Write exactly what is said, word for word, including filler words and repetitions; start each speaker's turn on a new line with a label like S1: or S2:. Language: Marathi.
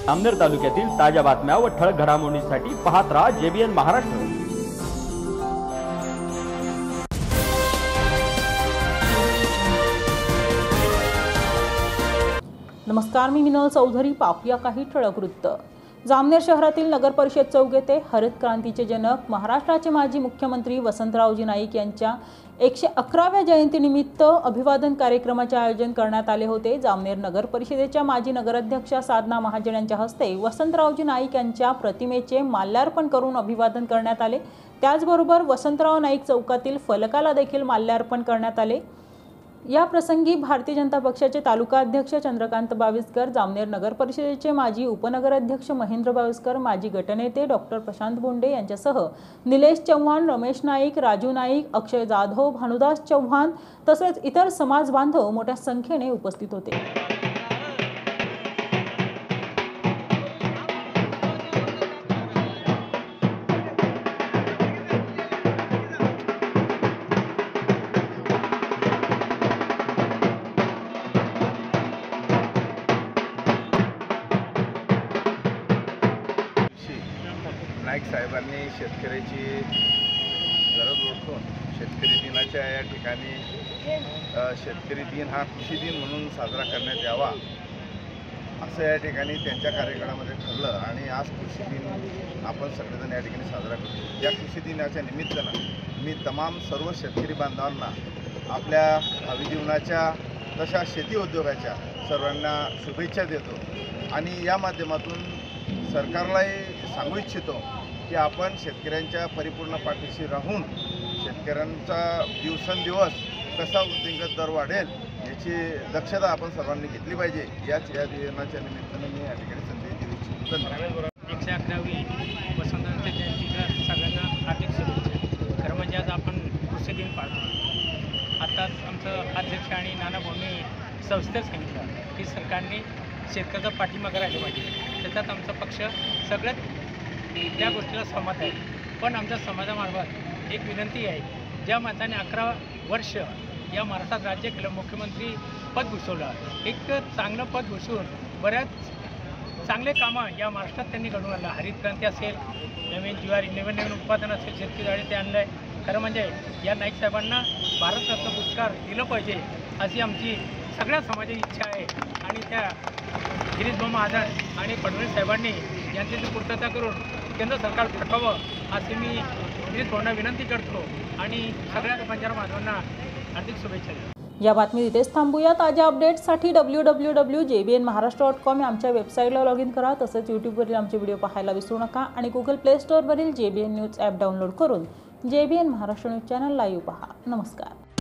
S1: जामनेर तालुक्यातील ताज्या बातम्या व ठळक घडामोडींसाठी पाहत राहा जेबीएन महाराष्ट्र।
S2: नमस्कार, मी मिनल चौधरी। पाहूया काही ठळक वृत्त। जामनेर शहरातील नगर परिषद चौक येथे हरित क्रांतीचे जनक महाराष्ट्राचे माजी मुख्यमंत्री वसंतरावजी नाईक यांच्या एकशे अकराव्या जयंतीनिमित्त अभिवादन कार्यक्रमाचे आयोजन करण्यात आले होते। जामनेर नगर परिषदेच्या माजी नगराध्यक्षा साधना महाजन यांच्या हस्ते वसंतरावजी नाईक यांच्या प्रतिमेचे माल्यार्पण करून अभिवादन करण्यात आले। त्याचबरोबर वसंतराव नाईक चौकातील फलकाला देखील माल्यार्पण करण्यात आले। या प्रसंगी भारतीय जनता पक्षाचे तालुका अध्यक्ष चंद्रकांत बाविस्कर, जामनेर नगर परिषदेचे माजी उपनगराध्यक्ष महेंद्र बाविस्कर, माजी गटनेते डॉक्टर प्रशांत बोंडे यांच्यासह निलेश चव्हाण, रमेश नाईक, राजू नाईक, अक्षय जाधव, भानुदास चव्हाण तसेच इतर समाज बांधव मोठ्या संख्येने उपस्थित होते।
S3: नाईक साहेबांनी शेतकऱ्याची गरज ओळखून शेतकरी दिनाच्या या ठिकाणी शेतकरी दिन हा कृषी दिन म्हणून साजरा करण्यात यावा असं या ठिकाणी त्यांच्या कार्यक्रमामध्ये ठरलं आणि आज कृषी दिन आपण सगळेजण या ठिकाणी साजरा करतो। या कृषी दिनाच्या निमित्तानं मी तमाम सर्व शेतकरी बांधवांना आपल्या भावी जीवनाच्या तशा शेती उद्योगाच्या सर्वांना शुभेच्छा देतो आणि या माध्यमातून सरकारलाही सांगू इच्छितो की आपण शेतकऱ्यांच्या परिपूर्ण पाठीशी राहून शेतकऱ्यांचा दिवसेंदिवस कसा वृद्धिंगत दर वाढेल याची दक्षता आपण सर्वांनी घेतली पाहिजे। याच या दिनाच्या निमित्ताने मी या ठिकाणी संदेश देऊ इच्छितो। धन्यवाद।
S4: एकशे अकरावी वसंतराव जयंतीच्या सगळ्यांना हार्दिक शुभेच्छा। खरं म्हणजे आज आपण कृषी दिन पाळतो। आताच आमचं अध्यक्ष आणि नाना भाऊंनी संस्थेत सांगितलं की सरकारने शेतकऱ्याचा पाठिंबा राहिला पाहिजे। त्याच्यात आमचा पक्ष सगळ्यात त्या गोष्टीला सहमत आहे। पण आमच्या समाजामार्फत एक विनंती आहे, ज्या माणसाने अकरा वर्ष या महाराष्ट्रात राज्य केलं, मुख्यमंत्री पद भूषवलं, एक चांगलं पद भूषवून बऱ्याच चांगले कामं या महाराष्ट्रात त्यांनी घडवून आणलं। हरित क्रांती असेल, नवीन ज्वारी नवीन नवीन उत्पादन असेल, शेतकरी जाळी ते आणलं आहे। खरं म्हणजे या नाईक साहेबांना भारतरत्न पुरस्कार दिलं पाहिजे अशी आमची सगळ्या समाजाची इच्छा आहे आणि त्या गिरीश भाऊ महाजन आणि फडणवीस साहेबांनी यांची पूर्तता करून केंद्र सरकार पाठवावं अशी मी गिरीश भाऊंना विनंती करतो आणि सगळ्या बंजारा बांधवांना हार्दिक शुभेच्छा देतो।
S2: या बातमी इथेच थांबूया। ताज्या अपडेट्ससाठी W W W dot J B N Maharashtra dot com या आमच्या वेबसाईटला लॉग इन करा। तसेच यूट्यूबवरील आमचे व्हिडिओ पाहायला विसरू नका आणि गुगल प्ले स्टोअरवरील J B N news app download करून J B N Maharashtra news channel live पहा। नमस्कार।